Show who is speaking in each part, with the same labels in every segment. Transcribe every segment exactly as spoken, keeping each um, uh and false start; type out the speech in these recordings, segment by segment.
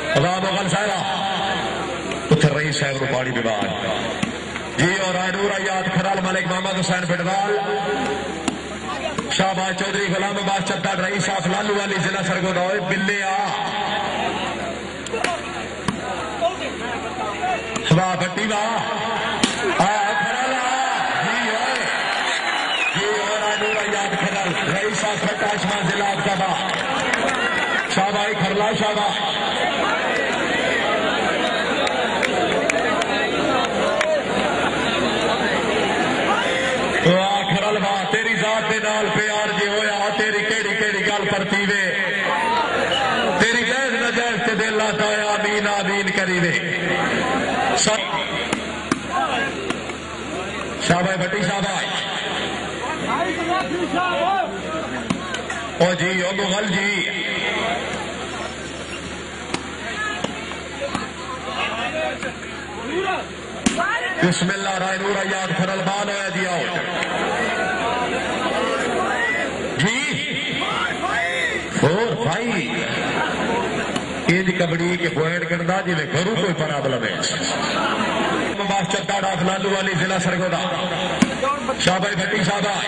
Speaker 1: वाह मुगल साहिबा पुत्र रईस साहब रूपाड़ी विवाद जी और आयनूर याद खराल मलिक मोहम्मद हुसैन फिटवाल शाहबाज चौधरी गुलाम अब्बास चद्दा रईस साहब लालू वाली जिला सरगोदा बिल्ले आ वाह भट्टी वाह खराला जी जी और आयनूर याद खराल रईस साहब फटाशमा जिला अब्दाबा शाहबाई खरला शाहबाज तेरी जात के नाल प्यार जे होया तेरी केड़ी केड़ी गल परती वे तेरी गैज नजैज से दिल लाता है आमीन आमीन करी वे शाबाश भट्टी शाबाश ओ जी ओ मुगल जी बिस्मिल्लाह रायनूर याद खरल बाल होया जी आओ फोर फाइव इंज कबड्डी के पॉइंट गिनदा जिन्हें घरों कोई प्रॉब्लम है चद्दा डाफ लालू वाली जिला सरगोदा शाबाश भट्टी शाबाश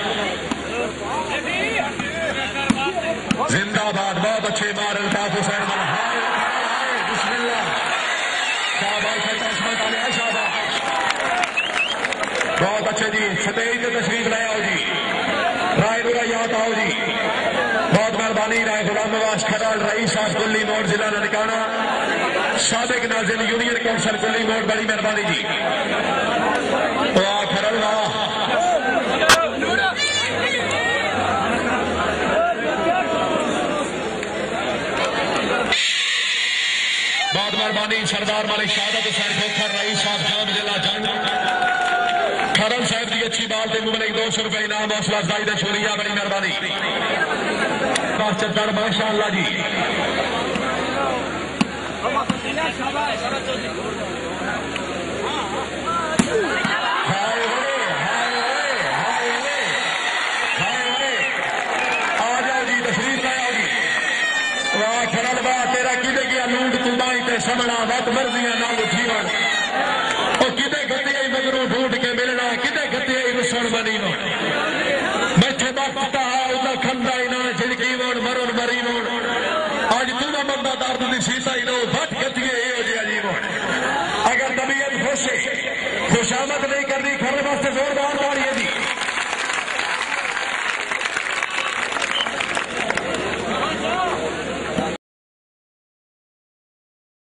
Speaker 1: जिंदाबाद बहुत अच्छे मार अल्ताफ हुसैन बहुत अच्छे जी सतेज से तशरीफ लाए आओ जी रायनूरा याद आओ जी बहुत मेहरबानी राय गुलाम नवाज खराल रईस साहब कुल्ली मोड़ जिला ननकाना साबिक नाज़िम यूनियन कौंसल कुल्ली मोड़ बड़ी मेहरबानी जी वाह खरल वाह बहुत मेहरबानी सरदार मालिक शहादत हुसैन खोखर रईस साहब जाम जिला जंग खरल साहब की अच्छी बात है मुबलिक दो सौ रुपए इनाम हौसला अफजाई छोरिया बड़ी मेहरबानी चद्दर माशाअल्लाह जी आ जाओ जी तशरीफ लाओ जी वाह खरल वाह तेरा किदे गया लूट तुबाई ते समना वत मर्जियां नाल जीवन ओ किदे गति मगरू ढूंढ के मिलना किदे गति रुसण बनी वन बैठे बापता उदा खंदा ही ना जिंदगी मोड़ मरण मरी मोड़ आज तुम बंदा दर्द की सीता ही नो भट गतिए ये जी अजीब अगर तबीयत खुश है खुशामद नहीं करनी खर वास्ते जोरदार ताड़ी है जी